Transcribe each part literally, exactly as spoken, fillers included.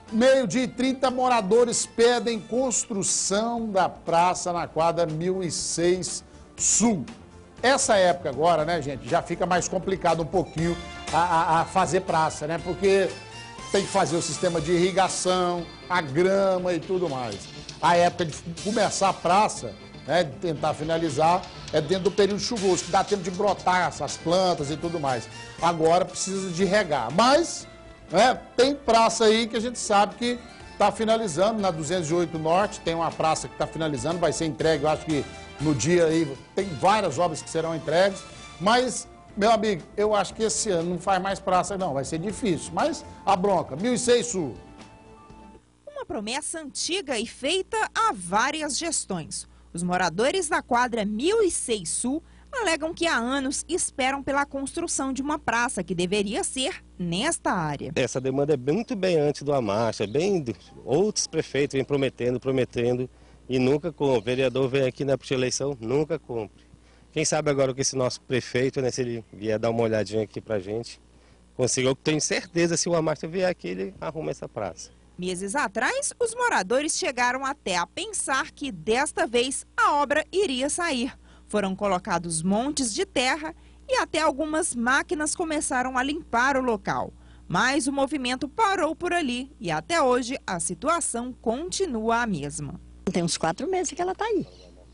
Meio-dia e trinta, moradores pedem construção da praça na quadra mil e seis Sul. Essa época agora, né, gente, já fica mais complicado um pouquinho a, a, a fazer praça, né? Porque tem que fazer o sistema de irrigação, a grama e tudo mais. A época de começar a praça, né, de tentar finalizar, é dentro do período chuvoso, que dá tempo de brotar essas plantas e tudo mais. Agora precisa de regar. Mas, né, tem praça aí que a gente sabe que está finalizando, na duzentos e oito Norte, tem uma praça que está finalizando, vai ser entregue, eu acho que no dia aí, tem várias obras que serão entregues, mas, meu amigo, eu acho que esse ano não faz mais praça não, vai ser difícil, mas a bronca, mil e seis Sul. Uma promessa antiga e feita há várias gestões. Os moradores da quadra mil e seis Sul alegam que há anos esperam pela construção de uma praça que deveria ser nesta área. Essa demanda é muito bem antes do Amarcha, bem outros prefeitos vêm prometendo, prometendo e nunca cumpre. O vereador vem aqui na eleição, nunca cumpre. Quem sabe agora que esse nosso prefeito, né, se ele vier dar uma olhadinha aqui pra gente, consiga, eu tenho certeza, se o Amarcha vier aqui, ele arruma essa praça. Meses atrás, os moradores chegaram até a pensar que desta vez a obra iria sair. Foram colocados montes de terra e até algumas máquinas começaram a limpar o local. Mas o movimento parou por ali e até hoje a situação continua a mesma. Tem uns quatro meses que ela está aí.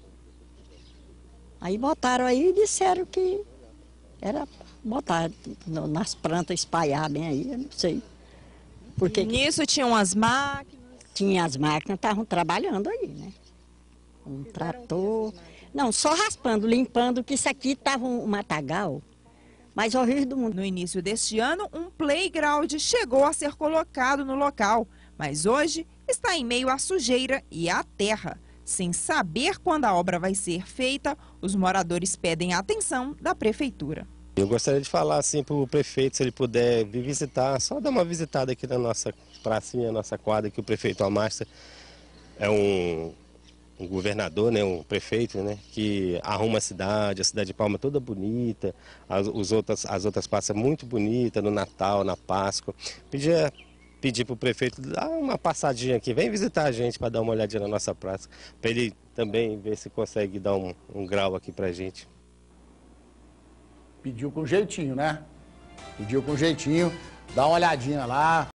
Aí botaram aí e disseram que era botar nas plantas, espalhar bem aí, eu não sei. Porque nisso tinham as máquinas? Tinha as máquinas, estavam trabalhando aí, né? Um trator. Não, só raspando, limpando, que isso aqui estava um matagal mais horrível do mundo. No início deste ano, um playground chegou a ser colocado no local, mas hoje está em meio à sujeira e à terra. Sem saber quando a obra vai ser feita, os moradores pedem a atenção da prefeitura. Eu gostaria de falar assim para o prefeito, se ele puder vir visitar, só dar uma visitada aqui na nossa pracinha, nossa quadra, que o prefeito Amarcha é um, um governador, né, um prefeito, né, que arruma a cidade, a cidade de Palma toda bonita, as, os outras, as outras praças muito bonitas, no Natal, na Páscoa. Pedia, pedir para o prefeito dar uma passadinha aqui, vem visitar a gente para dar uma olhadinha na nossa praça, para ele também ver se consegue dar um, um grau aqui para a gente. Pediu com jeitinho, né? Pediu com jeitinho, dá uma olhadinha lá.